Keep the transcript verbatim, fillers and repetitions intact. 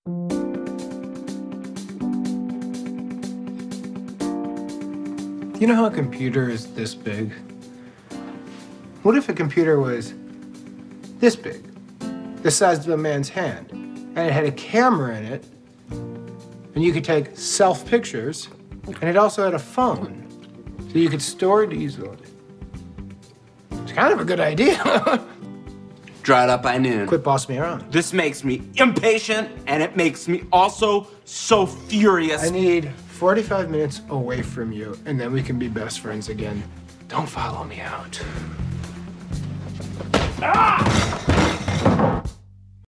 You know how a computer is this big? What if a computer was this big, the size of a man's hand, and it had a camera in it, and you could take self-pictures, and it also had a phone, so you could store it easily. It's kind of a good idea. Dried up by noon. Quit bossing me around. This makes me impatient, and it makes me also so furious. I need forty-five minutes away from you, and then we can be best friends again. Don't follow me out. Ah!